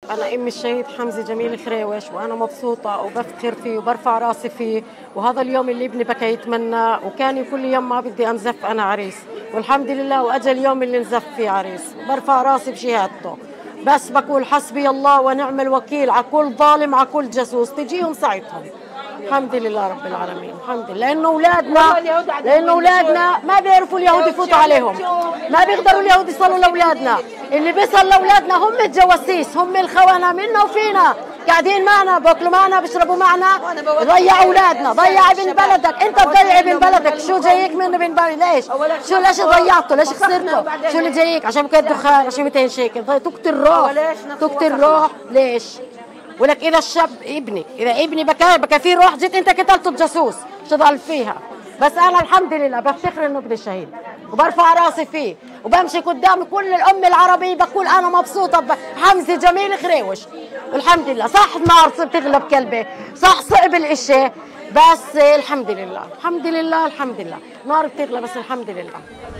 أنا أم الشهيد حمزة جميل خريوش، وأنا مبسوطة وبفتخر فيه وبرفع راسي فيه، وهذا اليوم اللي ابني بكى يتمنى، وكان كل يوم ما بدي أنزف أنا عريس، والحمد لله وأجى اليوم اللي نزف فيه عريس، برفع راسي بشهادته، بس بقول حسبي الله ونعم الوكيل على كل ظالم على كل جاسوس تجيهم ساعتهم. الحمد لله رب العالمين، الحمد لله لأنه أولادنا ما بيعرفوا اليهود يفوتوا عليهم، ما بيقدروا اليهود يصلوا لأولادنا، اللي بيصل لأولادنا هم الجواسيس، هم الخونة منا وفينا، قاعدين معنا باكلوا معنا بيشربوا معنا، ضيع أولادنا، ضيع ابن بلدك، أنت تضيع ابن بلدك، شو جايك من ابن بلدك؟ ليش ضيعته؟ ليش خسرته؟ شو اللي جايك؟ عشان بكيت دخان، عشان 200 شيكل، تقتل روح، ليش؟ ولك اذا الشاب اذا ابني بكى فيه روح، جيت انت قتلته الجاسوس شو ضل فيها. بس انا الحمد لله بفتخر انه ابني شهيد وبرفع راسي فيه وبمشي قدام كل الامه العربيه بقول انا مبسوطه بحمزه جميل خريوش، والحمد لله. صح النار بتغلب كلبه، صح صعب الاشي، بس الحمد لله الحمد لله الحمد لله. نار بتغلب بس الحمد لله.